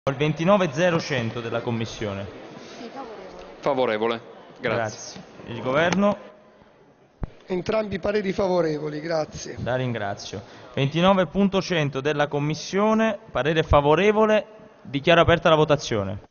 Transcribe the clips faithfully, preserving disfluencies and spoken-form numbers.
Il ventinove zero cento della Commissione. Favorevole. Grazie. Grazie. Il Governo? Entrambi pareri favorevoli, grazie. La ringrazio. ventinove punto cento della Commissione, parere favorevole, dichiaro aperta la votazione.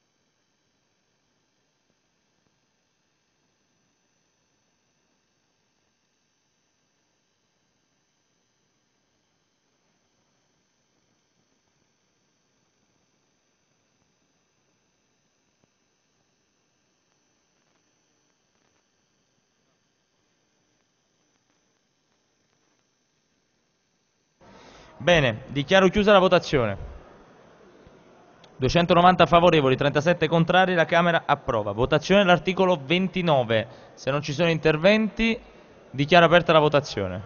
Bene, dichiaro chiusa la votazione. duecentonovanta favorevoli, trentasette contrari, la Camera approva. Votazione dell'articolo ventinove. Se non ci sono interventi, dichiaro aperta la votazione.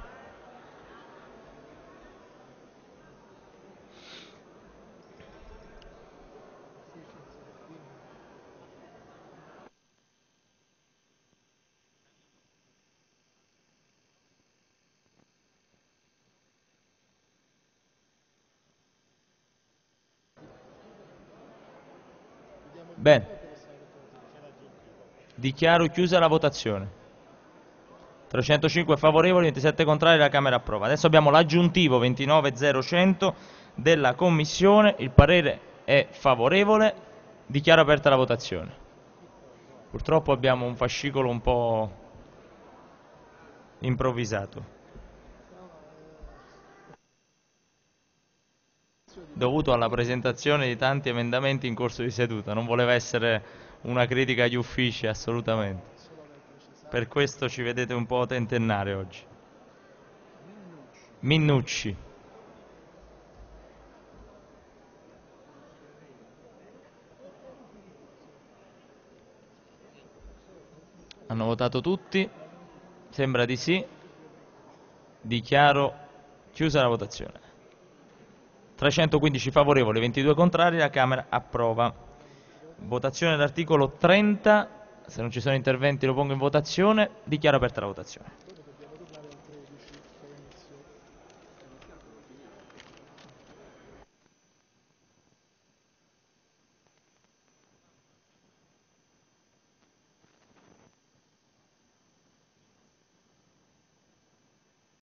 Bene, dichiaro chiusa la votazione. trecentocinque favorevoli, ventisette contrari, la Camera approva. Adesso abbiamo l'aggiuntivo ventinove zero cento della Commissione, il parere è favorevole, dichiaro aperta la votazione. Purtroppo abbiamo un fascicolo un po' improvvisato, dovuto alla presentazione di tanti emendamenti in corso di seduta. Non voleva essere una critica agli uffici, assolutamente. Per questo ci vedete un po' tentennare oggi. Minnucci. Hanno votato tutti? Sembra di sì. Dichiaro chiusa la votazione. trecentoquindici favorevoli, ventidue contrari, la Camera approva. Votazione dell'articolo trenta, se non ci sono interventi lo pongo in votazione, dichiaro aperta la votazione.